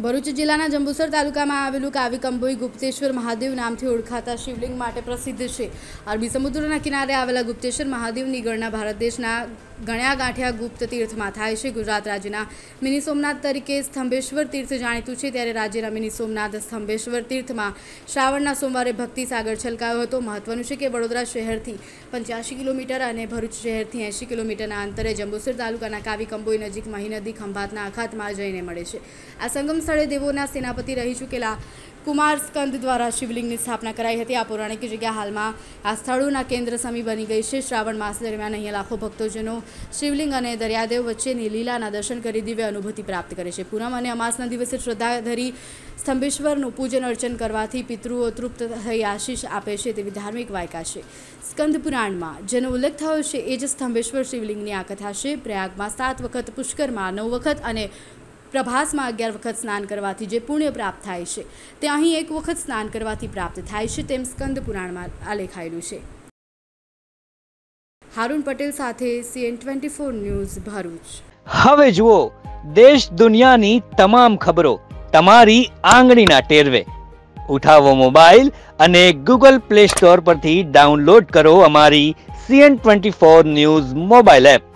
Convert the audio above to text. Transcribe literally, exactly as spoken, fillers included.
ભરૂચ જિલ્લાના જંબુસર તાલુકામાં આવેલું કાવીકંબોઈ ગુપ્તેશ્વર મહાદેવ નામથી ઓળખાતા શિવલિંગ માટે પ્રસિદ્ધ છે। અરબી સમુદ્રના કિનારે આવેલા ગુપ્તેશ્વર મહાદેવની ગણના ભારત દેશના ગણ્યા ગાંઠ્યા ગુપ્ત તીર્થમાં થાય છે। ગુજરાત રાજ્યના મિની સોમનાથ તરીકે સ્તંભેશ્વર તીર્થ જાણીતું છે, ત્યારે રાજ્યના મિની સોમનાથ સ્તંભેશ્વર તીર્થમાં શ્રાવણના સોમવારે ભક્તિ સાગર છલકાયો હતો। મહત્વનું છે કે વડોદરા શહેરથી પંચ્યાસી કિલોમીટર અને ભરૂચ શહેરથી એંશી કિલોમીટરના અંતરે જંબુસર તાલુકાના કાવીકંબોઈ નજીક મહી નદી ખંભાતના અખાતમાં જઈને મળે છે। આ સંગમ સ્થળે દેવોના સેનાપતિ રહી ચૂકેલા કુમાર સ્કંદ દ્વારા શિવલિંગની સ્થાપના કરાઈ હતી। આ પૌરાણિક જગ્યા હાલમાં આ સ્થળોના કેન્દ્ર સમી બની ગઈ છે। શ્રાવણ માસ દરમિયાન અહીંયા લાખો ભક્તોજનો શિવલિંગ અને દરિયાદેવ વચ્ચેની લીલાના દર્શન કરી દિવ્ય અનુભૂતિ પ્રાપ્ત કરે છે। પૂનમ અને અમાસના દિવસે શ્રદ્ધા ધરી સ્તંભેશ્વરનું પૂજન અર્ચન કરવાથી પિતૃઓ તૃપ્ત થઈ આશીષ આપે છે તેવી ધાર્મિક વાયકા છે। સ્કંદ પુરાણમાં જેનો ઉલ્લેખ થયો છે એ જ સ્તંભેશ્વર શિવલિંગની આ કથા છે। પ્રયાગમાં સાત વખત, પુષ્કરમાં નવ વખત અને પ્રભાસમાં અગિયાર વખત સ્નાન કરવાથી જે પુણ્ય પ્રાપ્ત થાય છે તે અહીં એક વખત સ્નાન કરવાથી પ્રાપ્ત થાય છે, તેમ સ્કંદ પુરાણમાં આલેખાયેલું છે। હારૂન પટેલ સાથે CN twenty four news, Bharuch. હવે જુઓ દેશ દુનિયાની તમામ ખબરો તમારી આંગળીના ટેરવે। ઉઠાવો મોબાઈલ અને ગૂગલ પ્લે સ્ટોર પરથી ડાઉનલોડ કરો અમારી CN twenty four news mobile app.